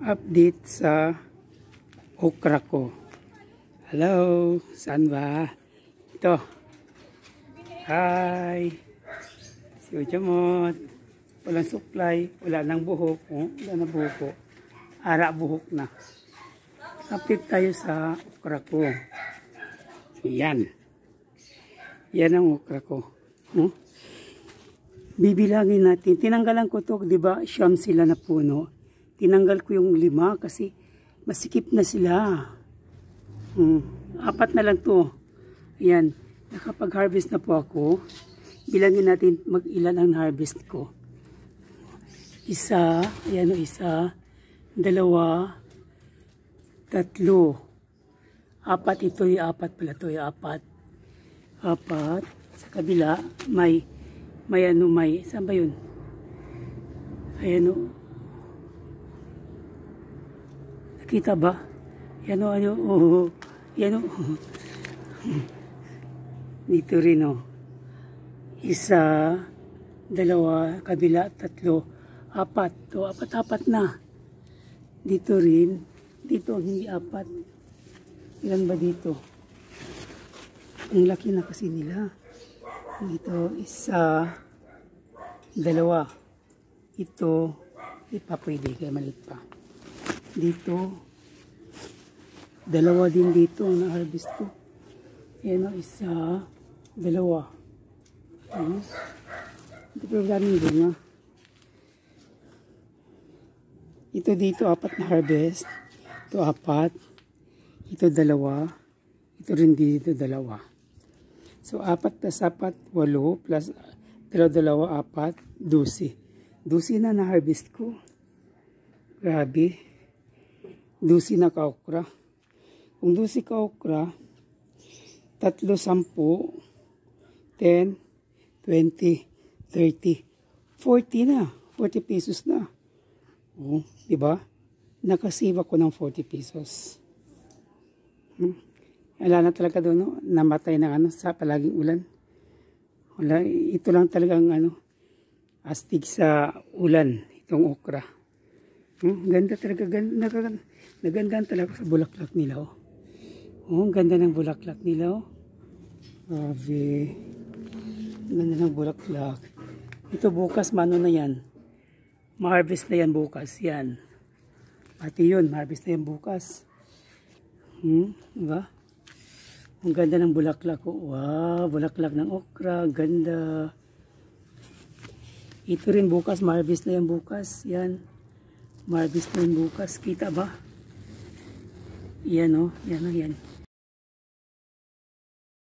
Update sa okra ko. Hello, saan ba? Ito. Hi. Si Ujamot. Walang supply, wala nang buhok. Wala na buhok. Ara buhok na. Update tayo sa okra ko. Yan. Yan ang okra ko. Bibilangin natin. Tinanggalan ko to, di ba? Siyam sila na puno. Tinanggal ko yung 5 kasi masikip na sila. 4 na lang to. Ayan. Nakapag-harvest na po ako. Bilangin natin mag-ilan ang harvest ko. 1, ayan o 1, 2, 3, 4. Ito yung 4 pala. Ito yung 4. Sa kabila, may saan ba yun? Ayan o. Nakita ba? Yan o, yan o. Dito rin o. 1, 2, kabila, 3, 4. So, 4 na. Dito rin. Dito, hindi 4. Ilan ba dito? Ang laki na kasi nila. Dito, 1, 2. Ito, di pa pwede, kaya maliit pa. Dito, 2 din dito ang na-harvest ko. Ayan o, 1, 2. Ito pa daming bunga. Ito dito, 4 na harvest. Ito 4. Ito 2. Ito rin dito 2. So 4 plus 4, 8 plus 2, 4, 12. 12 na na-harvest ko. Grabe. 12 na ka-okra. Kung 12 ka-okra, 3, 10, 10, 20, 30, 40 na. 40 pesos na. Diba? Nakasave ako ng 40 pesos. Wala na talaga doon, no? Namatay na sa palaging ulan. Wala, ito lang talagang astig sa ulan, itong okra. Ganda talaga, nagandaan talaga sa bulaklak nila. Ganda ng bulaklak nila. Grabe. Ganda ng bulaklak. Ito bukas, mano na yan. Ma-harvest na yan bukas. Yan. Pati yun, ma-harvest na yan bukas. Diba? Ang ganda ng bulaklak. Wow, bulaklak ng okra. Ganda. Ito rin bukas, ma-harvest na yan bukas. Yan. Ma-harvest na yan bukas. Kita ba? Yan o. Yan o. Yan.